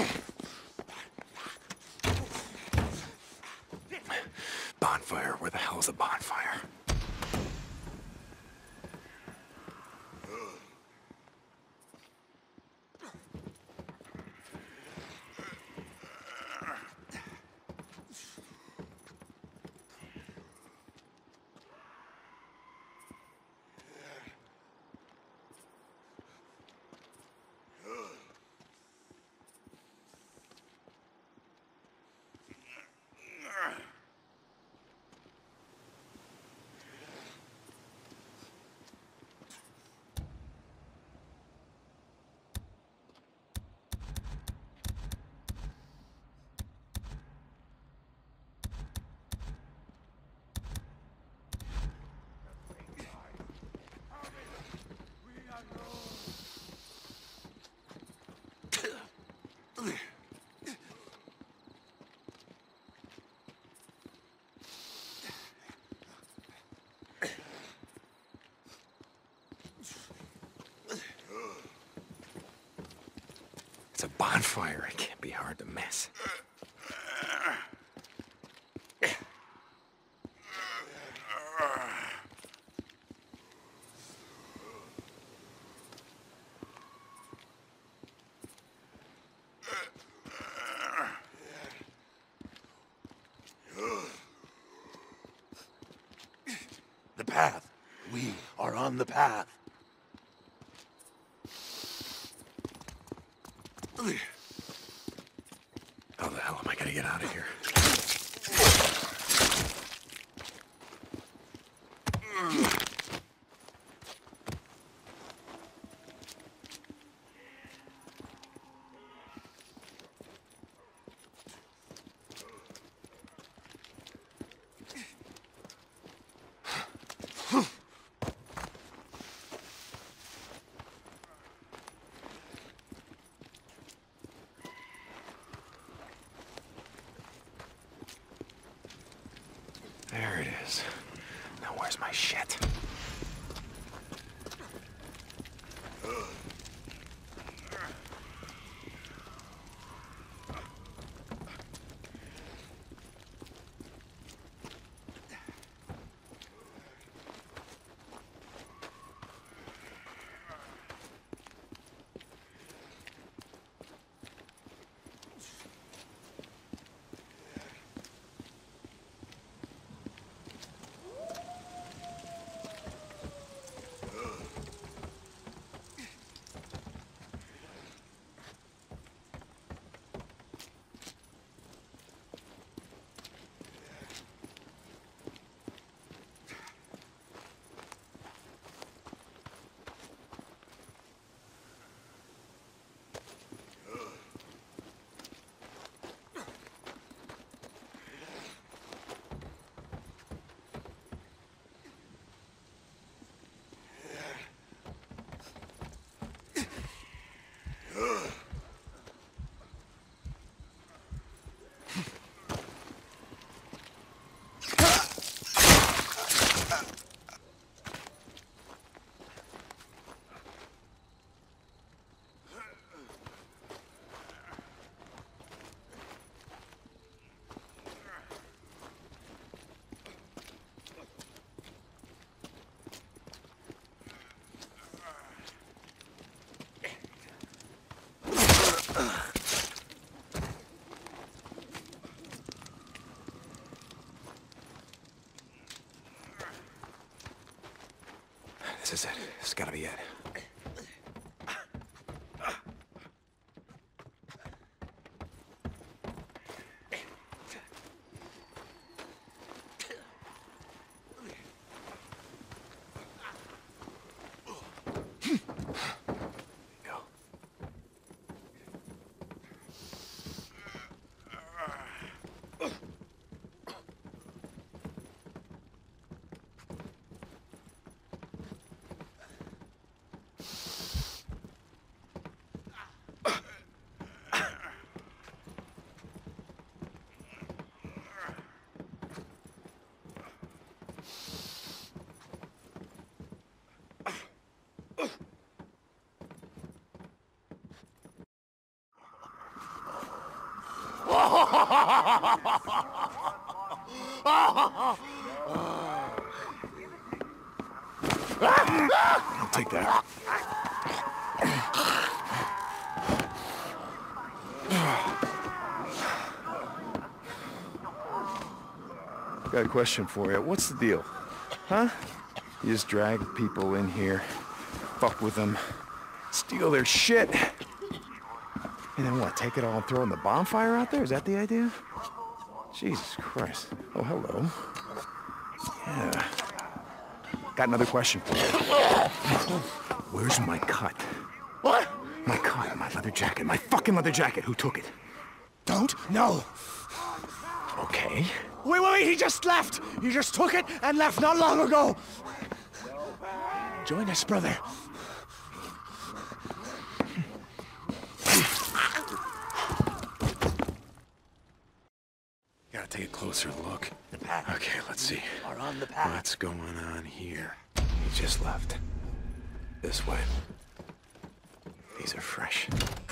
Bonfire? Where the hell's a bonfire? It's a bonfire. It can't be hard to miss. The path. We are on the path. How the hell am I gonna get out of here? There it is. Now where's my shit? This is it. This has gotta be it. I'll take that. Got a question for you. What's the deal? Huh? You just drag people in here, fuck with them, steal their shit, and then what, take it all and throw it in the bonfire out there? Is that the idea? Jesus Christ. Oh, hello. Yeah. Got another question for you. Where's my cut? What? My cut, my leather jacket, my fucking leather jacket. Who took it? Don't know. Okay. Wait, he just left! He just took it and left not long ago! Join us, brother. Gotta take a closer look. The path. Okay, let's see. Are on the path. What's going on here? He just left. This way. These are fresh.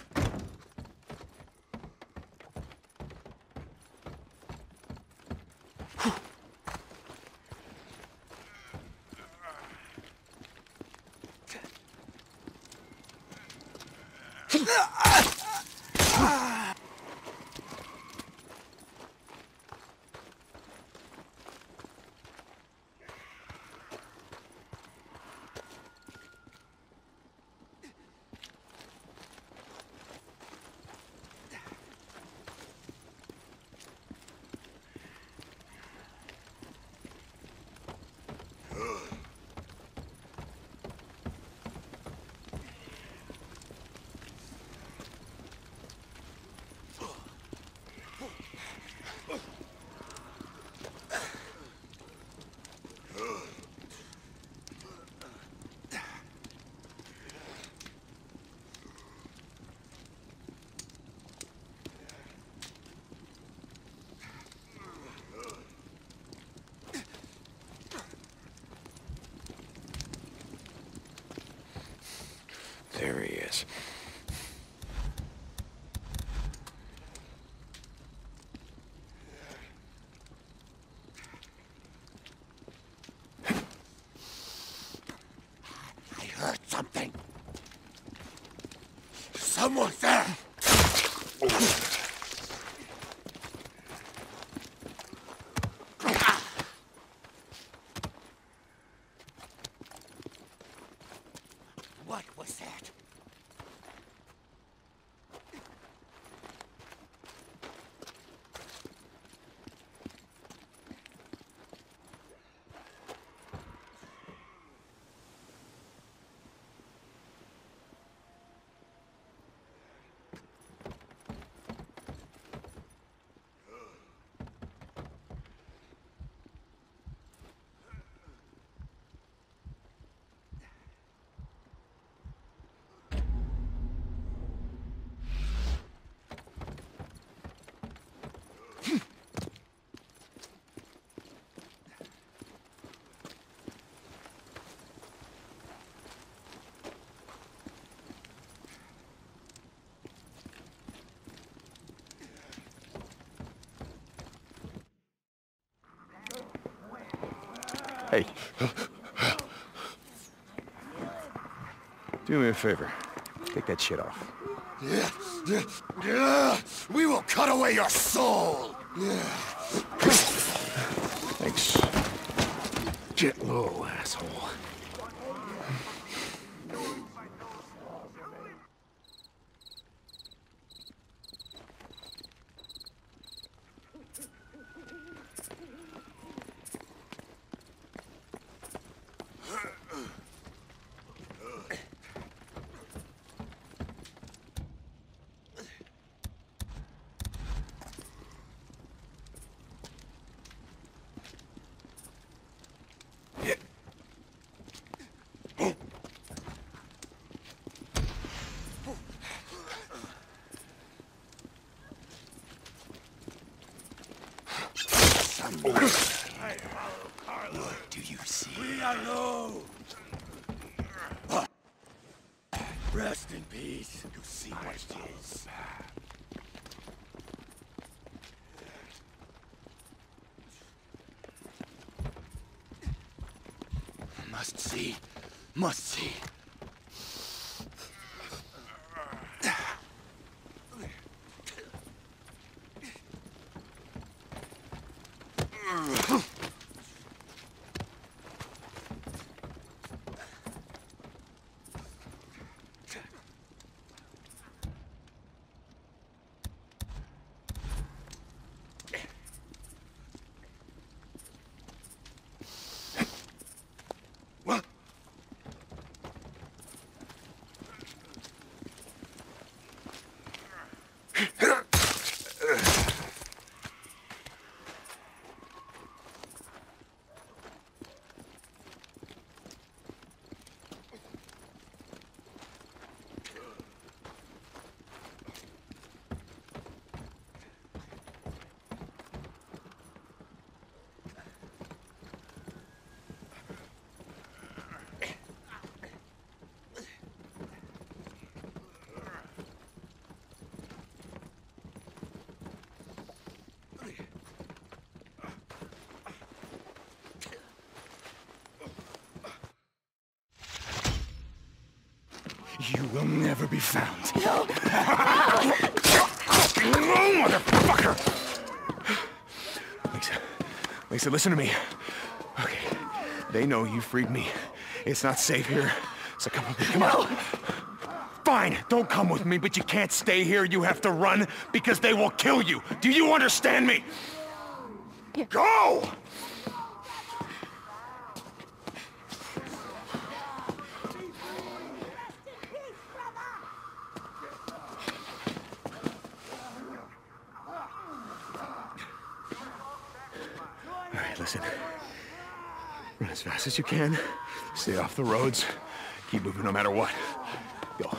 There he is. I heard something. Someone's there! What was that? Hey. Do me a favor. Take that shit off. We will cut away your soul! Thanks. Get low, asshole. What do you see? We are low. Rest in peace. You see what it is. Must see. Must see. You will never be found. No. Motherfucker! Lisa, listen to me. Okay, they know you freed me. It's not safe here, so come with me, come on. Fine, don't come with me, but you can't stay here. You have to run, because they will kill you. Do you understand me? Yeah. Go! Listen, run as fast as you can, stay off the roads, keep moving no matter what. Go.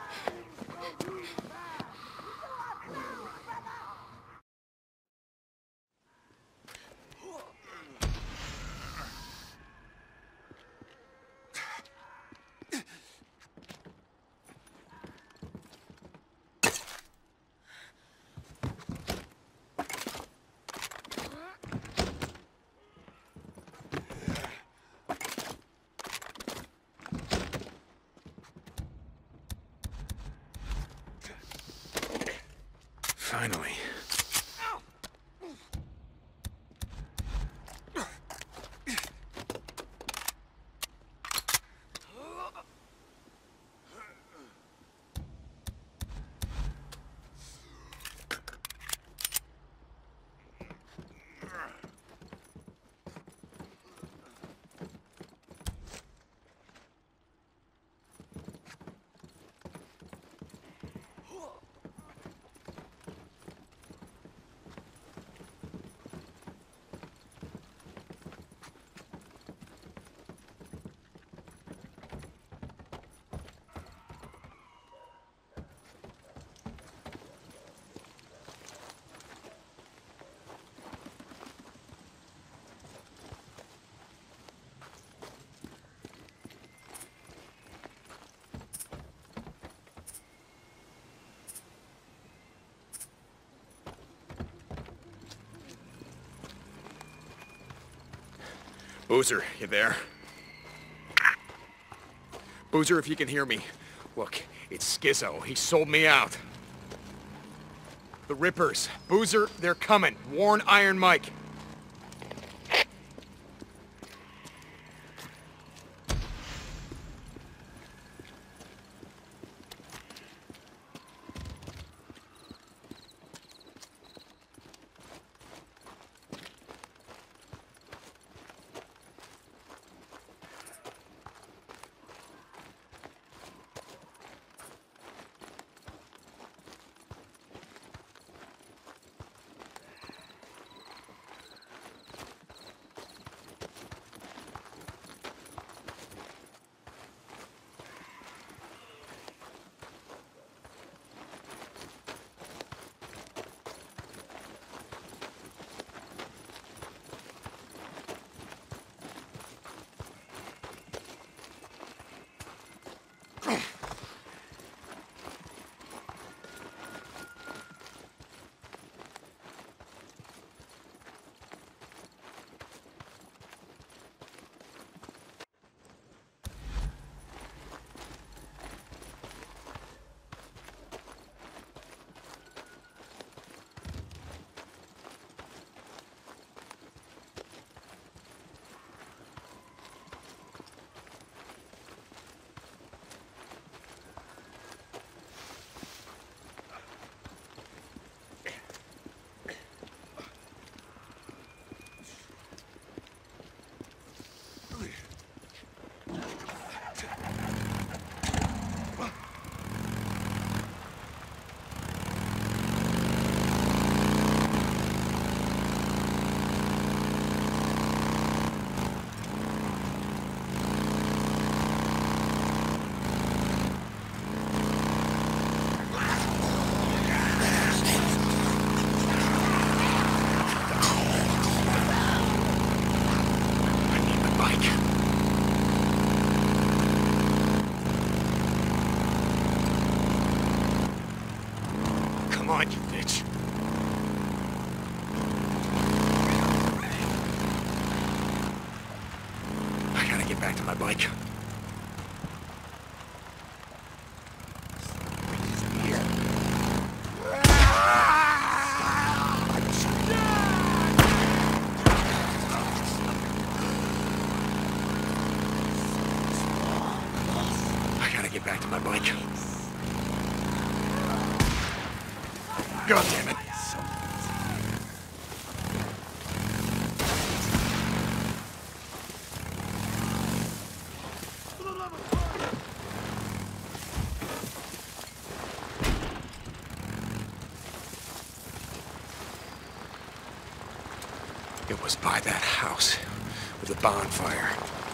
Finally. Boozer, you there? Boozer, if you can hear me. Look, it's Skizzo. He sold me out. The Rippers. Boozer, they're coming. Warn Iron Mike. on, you bitch. I gotta get back to my bike. Back to my bike. God damn it. It was by that house with the bonfire.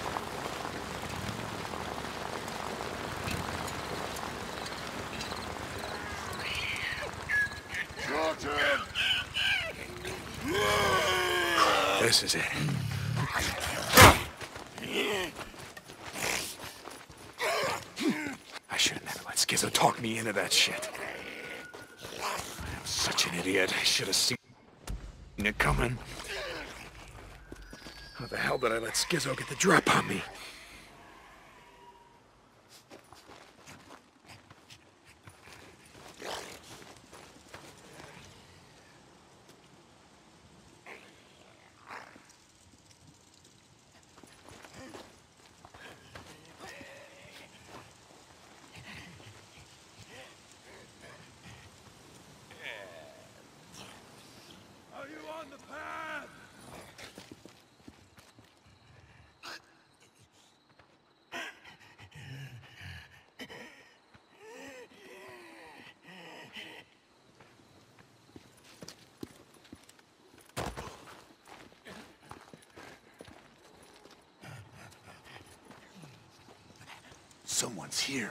This is it. I should have never let Schizo talk me into that shit. I'm such an idiot. I should have seen it coming. How the hell did I let Schizo get the drop on me? Someone's here.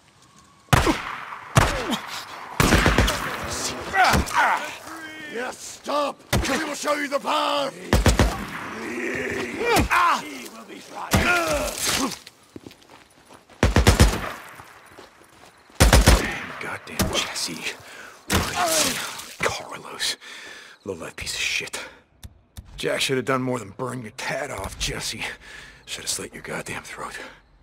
Yes, stop! We will show you the path! He will be tried. Goddamn Jesse. Carlos. Low-life piece of shit. Jack should have done more than burn your tat off, Jesse. Should have slit your goddamn throat.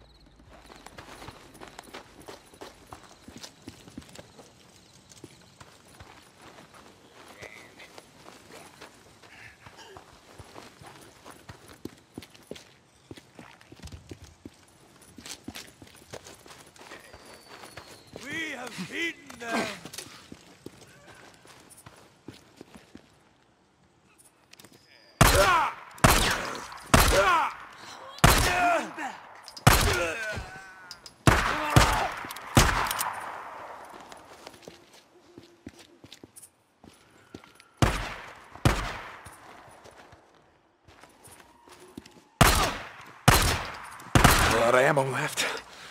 We have beaten them! A lot of ammo left.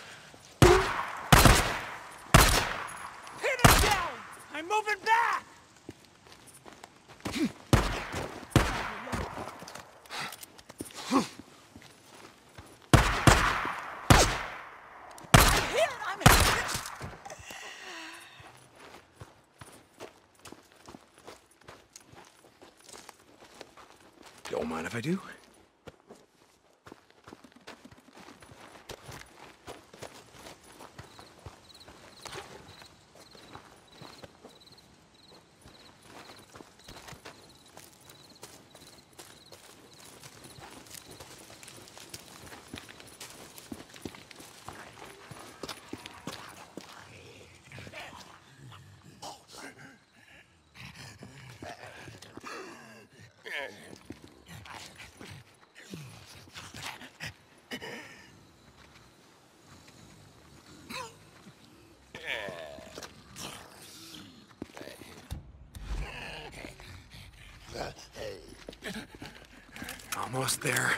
Pin him down! I'm moving back! I'm hit! Don't mind if I do. Almost there.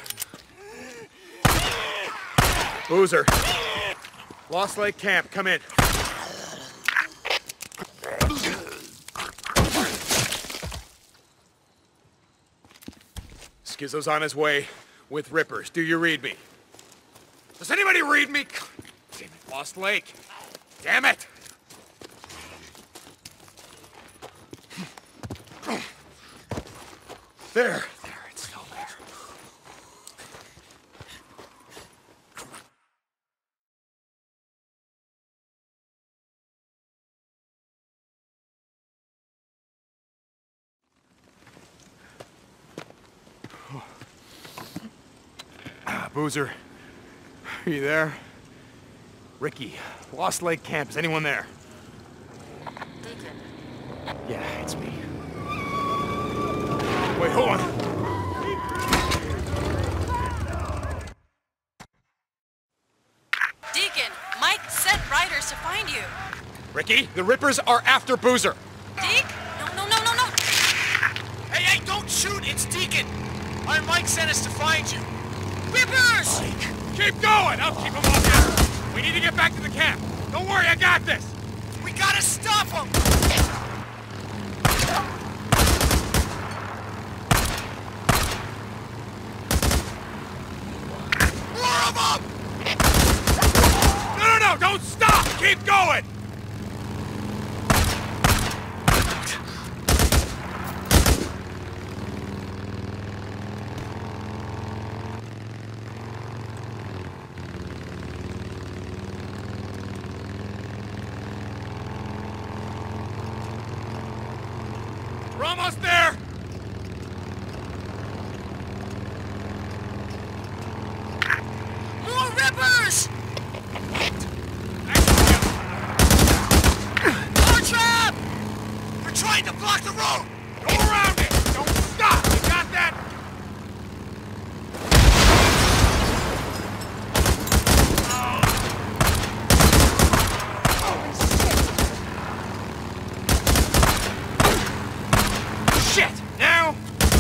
Boozer. Lost Lake Camp, come in. Schizo's on his way with Rippers. Do you read me? Does anybody read me? Damn it, Lost Lake. Damn it! There, it's still there. Boozer, are you there? Ricky, Lost Lake Camp, is anyone there? Deacon. Yeah, it's me. Wait, hold on. Deacon, Mike sent riders to find you. Ricky, the Rippers are after Boozer. Deke? No. Hey, don't shoot! It's Deacon! Our Mike sent us to find you. Rippers! Keep going! I'll keep them off you. We need to get back to the camp. Don't worry, I got this. We gotta stop them! More of them! No, don't stop! Keep going! We're almost there! More Rippers! More trap! They're trying to block the road! Go around it! Don't stop! You got that? Shit! Now?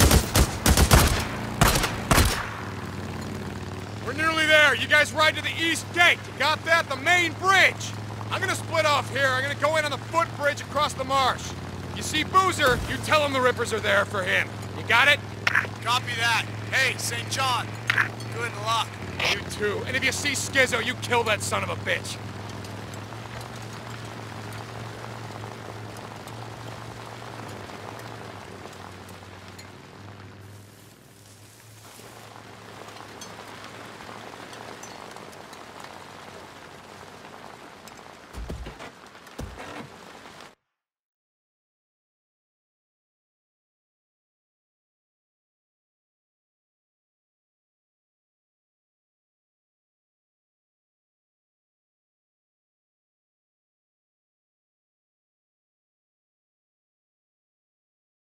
We're nearly there. You guys ride to the east gate. You got that? The main bridge. I'm gonna split off here. I'm gonna go in on the footbridge across the marsh. You see Boozer, you tell him the Rippers are there for him. You got it? Copy that. Hey, St. John. Good luck. You too. And if you see Skizzo, you kill that son of a bitch.